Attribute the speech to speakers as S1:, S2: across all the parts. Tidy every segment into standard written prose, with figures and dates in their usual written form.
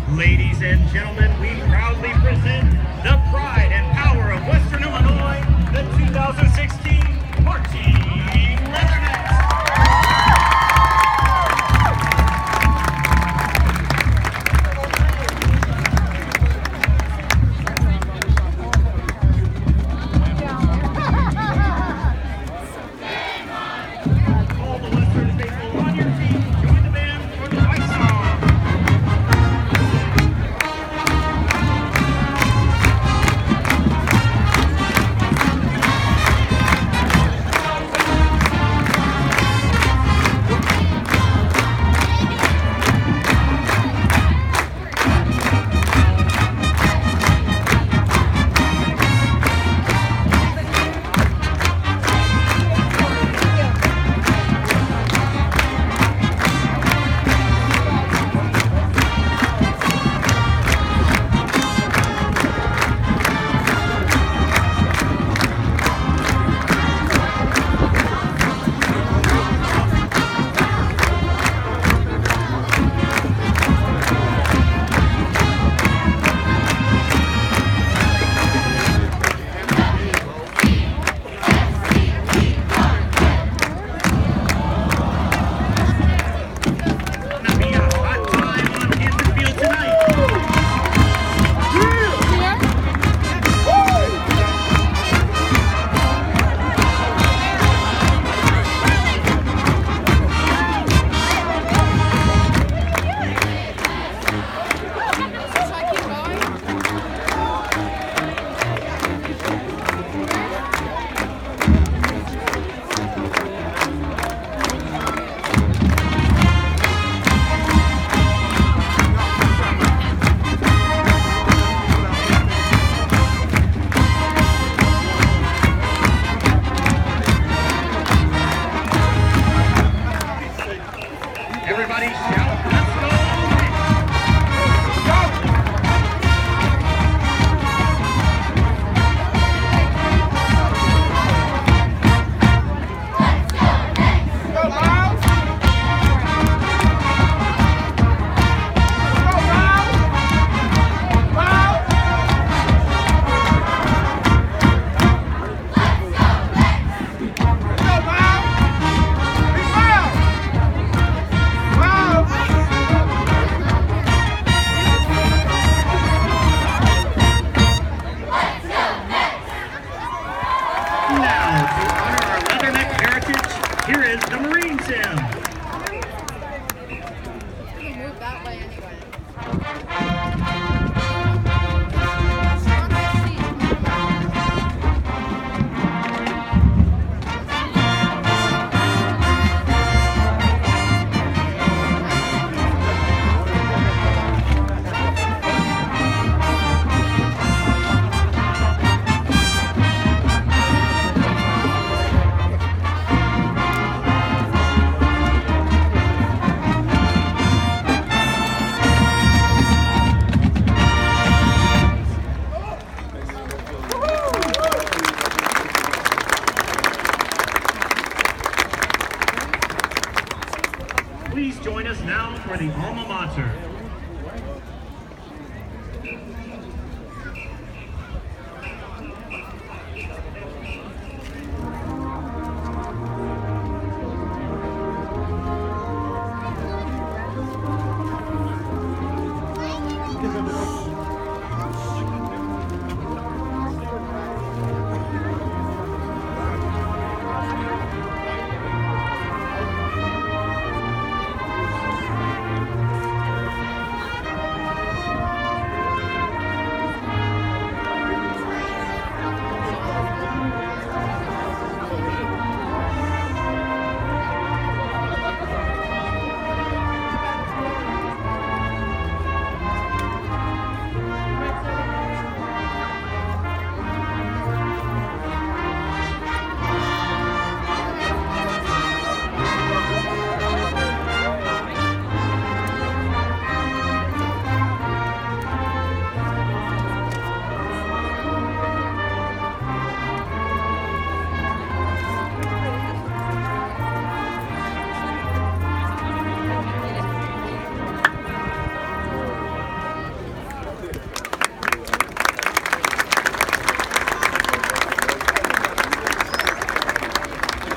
S1: Ladies and gentlemen, we proudly present the pride and power of Western Illinois, the 2016 Marching Leathernecks. All the Western faithful on your feet, join the band for the fight song. Everybody shout, let's go! Now, to honor our Leatherneck heritage, here is the Marine Sim.
S2: You can move that way anyway.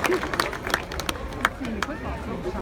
S3: Thank you.